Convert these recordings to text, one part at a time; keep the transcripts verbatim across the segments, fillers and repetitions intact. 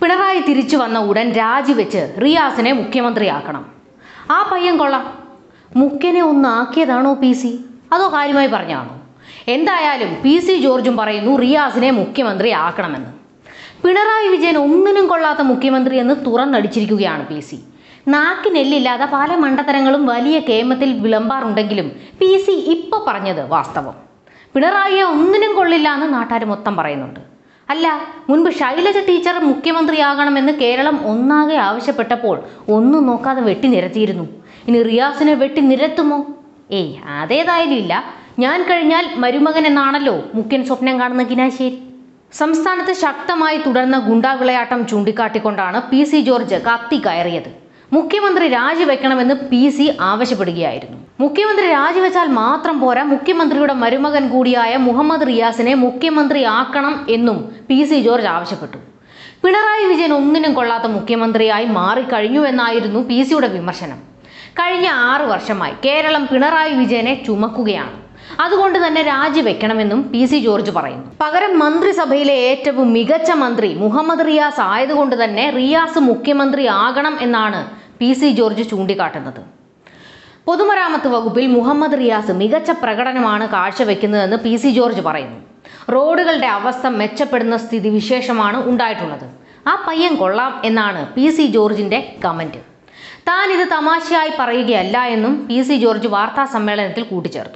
പിണറായി തിരിച്ചു വന്ന ഉടൻ രാജിവെച്ച് റിയാസിനെ മുഖ്യമന്ത്രിയാക്കണം. ആ പയ്യൻ കൊള്ളാം. മുഖ്യനെ ഒന്നാക്കിയതാണോ പി സി, അതോ കാര്യമായി പറഞ്ഞാണോ? എന്തായാലും പി സി ജോർജും പറയുന്നു റിയാസിനെ മുഖ്യമന്ത്രി ആക്കണമെന്ന്. പിണറായി വിജയൻ ഒന്നിനും കൊള്ളാത്ത മുഖ്യമന്ത്രി എന്ന് തുറന്നടിച്ചിരിക്കുകയാണ് പി സി. നാക്കിനെല്ലില്ലാതെ പല മണ്ടത്തരങ്ങളും വലിയ കേമത്തിൽ വിളമ്പാറുണ്ടെങ്കിലും പി സി ഇപ്പൊ പറഞ്ഞത് വാസ്തവം. പിണറായിയെ ഒന്നിനും കൊള്ളില്ല എന്ന് നാട്ടുകാർ മൊത്തം പറയുന്നുണ്ട്. അല്ല, മുൻപ് ശൈലജ ടീച്ചർ മുഖ്യമന്ത്രിയാകണമെന്ന് കേരളം ഒന്നാകെ ആവശ്യപ്പെട്ടപ്പോൾ ഒന്നും നോക്കാതെ വെട്ടി നിരത്തിയിരുന്നു. ഇനി റിയാസിനെ വെട്ടി നിരത്തുമോ? ഏയ്, അതേതായാലും ഇല്ല. ഞാൻ കഴിഞ്ഞാൽ മരുമകൻ എന്നാണല്ലോ മുഖ്യൻ സ്വപ്നം കാണുന്ന കിനാശ്ശേരി. സംസ്ഥാനത്ത് ശക്തമായി തുടർന്ന ഗുണ്ടാവിളയാട്ടം ചൂണ്ടിക്കാട്ടിക്കൊണ്ടാണ് പി സി ജോർജ് കത്തി കയറിയത്. മുഖ്യമന്ത്രി രാജിവെക്കണമെന്ന് പി സി ആവശ്യപ്പെടുകയായിരുന്നു. മുഖ്യമന്ത്രി രാജിവെച്ചാൽ മാത്രം പോരാ, മുഖ്യമന്ത്രിയുടെ മരുമകൻ കൂടിയായ മുഹമ്മദ് റിയാസിനെ മുഖ്യമന്ത്രി ആക്കണം എന്നും പി സി ജോർജ് ആവശ്യപ്പെട്ടു. പിണറായി വിജയൻ ഒന്നിനും കൊള്ളാത്ത മുഖ്യമന്ത്രിയായി മാറിക്കഴിഞ്ഞു എന്നായിരുന്നു പി സിയുടെ വിമർശനം. കഴിഞ്ഞ ആറു വർഷമായി കേരളം പിണറായി വിജയനെ ചുമക്കുകയാണ്. അതുകൊണ്ട് തന്നെ രാജിവെക്കണമെന്നും പി സി ജോർജ് പറയുന്നു. പകരം മന്ത്രിസഭയിലെ ഏറ്റവും മികച്ച മന്ത്രി മുഹമ്മദ് റിയാസ് ആയതുകൊണ്ട് തന്നെ റിയാസ് മുഖ്യമന്ത്രി ആകണം എന്നാണ് പി സി ജോർജ് ചൂണ്ടിക്കാട്ടുന്നത്. പൊതുമരാമത്ത് വകുപ്പിൽ മുഹമ്മദ് റിയാസ് മികച്ച പ്രകടനമാണ് കാഴ്ചവെക്കുന്നതെന്ന് പി സി ജോർജ് പറയുന്നു. റോഡുകളുടെ അവസ്ഥ മെച്ചപ്പെടുന്ന സ്ഥിതിവിശേഷമാണ് ഉണ്ടായിട്ടുള്ളത്. ആ പയ്യൻ കൊള്ളാം എന്നാണ് പി സി ജോർജിന്റെ കമന്റ്. താൻ ഇത് തമാശയായി പറയുകയല്ല എന്നും പി സി ജോർജ് വാർത്താ സമ്മേളനത്തിൽ കൂട്ടിച്ചേർത്തു.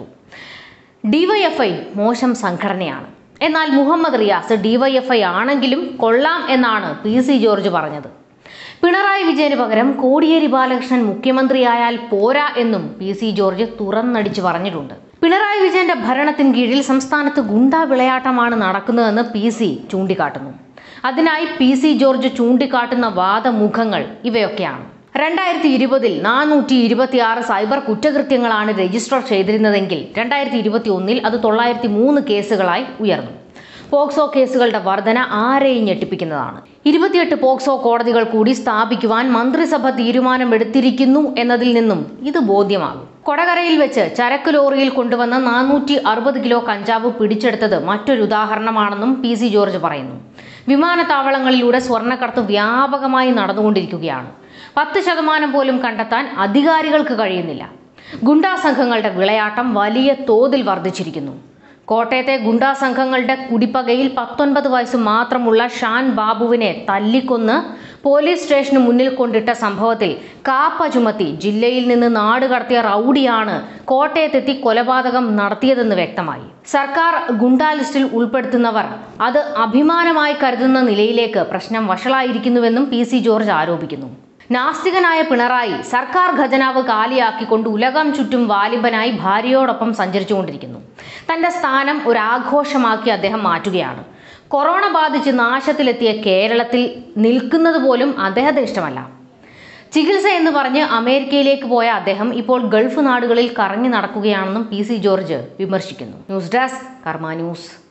ഡിവൈഎഫ്ഐ മോശം സംഘടനയാണ്, എന്നാൽ മുഹമ്മദ് റിയാസ് ഡിവൈഎഫ്ഐ ആണെങ്കിലും കൊള്ളാം എന്നാണ് പി സി ജോർജ് പറഞ്ഞത്. പിണറായി വിജയന് പകരം കോടിയേരി ബാലകൃഷ്ണൻ മുഖ്യമന്ത്രിയായാൽ പോരാ എന്നും പി സി ജോർജ് തുറന്നടിച്ചു പറഞ്ഞിട്ടുണ്ട്. പിണറായി വിജയന്റെ ഭരണത്തിന് കീഴിൽ സംസ്ഥാനത്ത് ഗുണ്ടാ വിളയാട്ടമാണ് നടക്കുന്നതെന്ന് പി സി ചൂണ്ടിക്കാട്ടുന്നു. അതിനായി പി സി ജോർജ് ചൂണ്ടിക്കാട്ടുന്ന വാദമുഖങ്ങൾ ഇവയൊക്കെയാണ്. രണ്ടായിരത്തി ഇരുപതിൽ നാനൂറ്റി ഇരുപത്തി ആറ് സൈബർ കുറ്റകൃത്യങ്ങളാണ് രജിസ്റ്റർ ചെയ്തിരുന്നതെങ്കിൽ രണ്ടായിരത്തി ഇരുപത്തി ഒന്നിൽ അത് തൊള്ളായിരത്തി മൂന്ന് കേസുകളായി ഉയർന്നു. പോക്സോ കേസുകളുടെ വർധന ആരെയും ഞെട്ടിപ്പിക്കുന്നതാണ്. ഇരുപത്തിയെട്ട് പോക്സോ കോടതികൾ കൂടി സ്ഥാപിക്കുവാൻ മന്ത്രിസഭ തീരുമാനമെടുത്തിരിക്കുന്നു എന്നതിൽ നിന്നും ഇത് ബോധ്യമാകും. കൊടകരയിൽ വെച്ച് ചരക്ക് ലോറിയിൽ കൊണ്ടുവന്ന നാനൂറ്റി അറുപത് കിലോ കഞ്ചാവ് പിടിച്ചെടുത്തത് മറ്റൊരു ഉദാഹരണമാണെന്നും പി സി ജോർജ് പറയുന്നു. വിമാനത്താവളങ്ങളിലൂടെ സ്വർണ്ണക്കടത്ത് വ്യാപകമായി നടന്നുകൊണ്ടിരിക്കുകയാണ്. പത്ത് ശതമാനം പോലും കണ്ടെത്താൻ അധികാരികൾക്ക് കഴിയുന്നില്ല. ഗുണ്ടാ സംഘങ്ങളുടെ വിളയാട്ടം വലിയ തോതിൽ വർദ്ധിച്ചിരിക്കുന്നു. കോട്ടയത്തെ ഗുണ്ടാ സംഘങ്ങളുടെ കുടിപ്പകയിൽ പത്തൊൻപത് വയസ്സ് മാത്രമുള്ള ഷാൻ ബാബുവിനെ തല്ലിക്കൊന്ന് പോലീസ് സ്റ്റേഷന് മുന്നിൽ കൊണ്ടിട്ട സംഭവത്തിൽ കാപ്പ ചുമത്തി ജില്ലയിൽ നിന്ന് നാട് കടത്തിയ റൌഡിയാണ് കോട്ടയത്തെത്തി കൊലപാതകം നടത്തിയതെന്ന് വ്യക്തമായി. സർക്കാർ ഗുണ്ടാ ലിസ്റ്റിൽ ഉൾപ്പെടുത്തുന്നവർ അത് അഭിമാനമായി കരുതുന്ന നിലയിലേക്ക് പ്രശ്നം വഷളായിരിക്കുന്നുവെന്നും പി സി ജോർജ് ആരോപിക്കുന്നു. നാസ്തികനായ പിണറായി സർക്കാർ ഖജനാവ് കാലിയാക്കിക്കൊണ്ട് ഉലകം ചുറ്റും വാലിബനായി ഭാര്യയോടൊപ്പം സഞ്ചരിച്ചുകൊണ്ടിരിക്കുന്നു. തന്റെ സ്ഥാനം ഒരു ആഘോഷമാക്കി അദ്ദേഹം മാറ്റുകയാണ്. കൊറോണ ബാധിച്ച് നാശത്തിലെത്തിയ കേരളത്തിൽ നിൽക്കുന്നത് പോലും അദ്ദേഹത്തിന് ഇഷ്ടമല്ല. ചികിത്സ എന്ന് പറഞ്ഞ് അമേരിക്കയിലേക്ക് പോയ അദ്ദേഹം ഇപ്പോൾ ഗൾഫ് നാടുകളിൽ കറങ്ങി നടക്കുകയാണെന്നും പി സി ജോർജ് വിമർശിക്കുന്നു. News desk Karma news.